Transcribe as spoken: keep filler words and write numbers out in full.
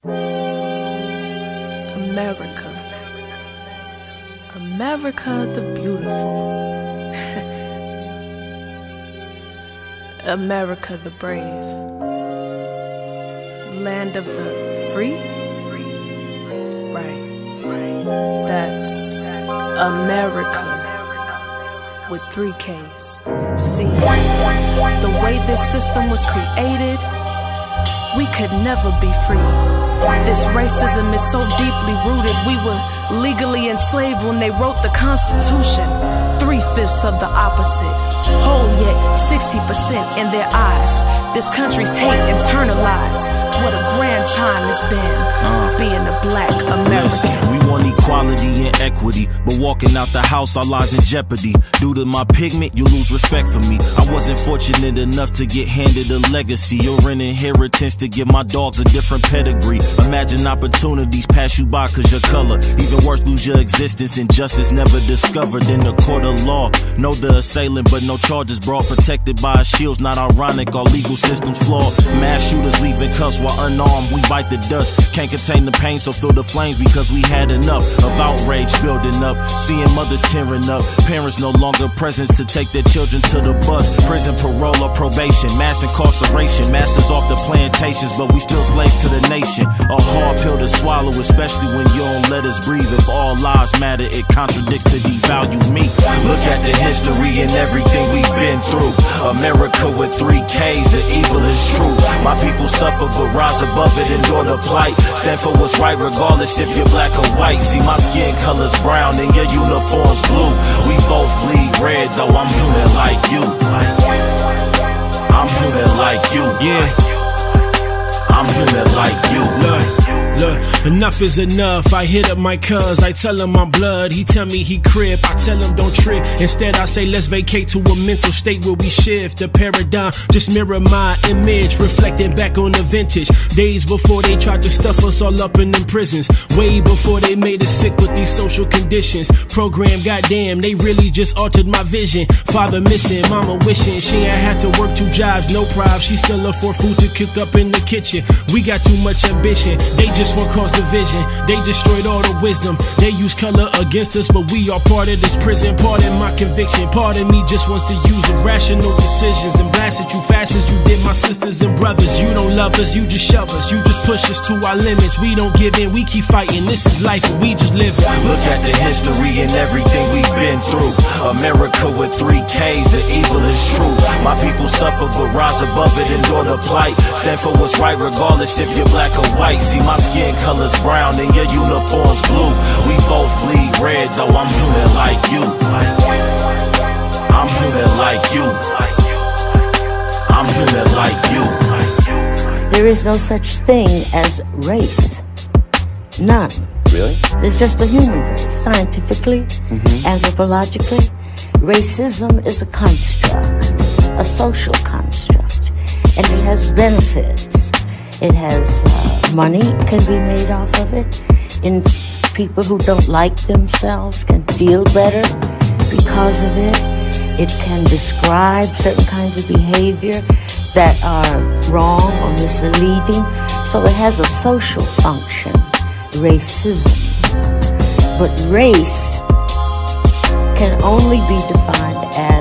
America. America the beautiful. America the brave. Land of the free? Right. That's America with three K's. See, the way this system was created, we could never be free. This racism is so deeply rooted. We were legally enslaved when they wrote the Constitution. Three-fifths of the opposite, whole yet sixty percent in their eyes. This country's hate internalized. What a grand time it's been uh, being a black American. Listen, we want equality and equity, but walking out the house, our lives in jeopardy. Due to my pigment, you lose respect for me. I wasn't fortunate enough to get handed a legacy or an inheritance to give my dogs a different pedigree. Imagine opportunities pass you by cause your color. Even worse, lose your existence. Injustice never discovered in the court of law. Know the assailant, but no charges brought. Protected by our shields, not ironic. Our legal system's flawed. Mass shooters leaving cuffs while unarmed, we bite the dust. Can't contain the pain, so feel the flames because we had enough of outrage building up. Seeing mothers tearing up, parents no longer present to take their children to the bus. Prison, parole, or probation, mass incarceration. Masters off the plantations, but we still slaves to the nation. A hard pill to swallow, especially when you don't let us breathe. If all lives matter, it contradicts to devalue me. Look at the history and everything we've been through. America with three K's, the evil is true. My people suffer but rise above it, endure the plight. Stand for what's right regardless if you're black or white. See, my skin color's brown and your uniform's blue. We both bleed red, though I'm human like you. I'm human like you. Yeah, I'm human like you. Look, look, enough is enough. I hit up my cuz, I tell him I'm blood. He tell me he crib, I tell him don't trip. Instead I say let's vacate to a mental state where we shift the paradigm. Just mirror my image, reflecting back on the vintage days before they tried to stuff us all up in them prisons. Way before they made us sick with these social conditions. Program, goddamn, they really just altered my vision. Father missing, mama wishing she ain't had to work two jobs, no pride. She still afford food to cook up in the kitchen. We got too much ambition, they just want cause division. They destroyed all the wisdom, they use color against us, but we are part of this prison. Pardon my conviction, part of me just wants to use irrational decisions and blast at you fast as you did my sisters and brothers. You don't love us, you just shove us, you just push us to our limits. We don't give in, we keep fighting, this is life and we just live it. Look at the history and everything we've been through. America with three K's, the evil is true. My people suffer but rise above it, endure the plight. Stand for what's right regardless if you're black or white. See, my skin color's brown and your uniform's blue. We both bleed red, though I'm human like you. I'm human like you. I'm human like you. There is no such thing as race. None. Really? There's just a human race. Scientifically, mm-hmm. anthropologically, racism is a construct, a social construct, and it has benefits. It has uh, money can be made off of it. And people who don't like themselves can feel better because of it. It can describe certain kinds of behavior that are wrong or misleading. So it has a social function, racism. But race can only be defined as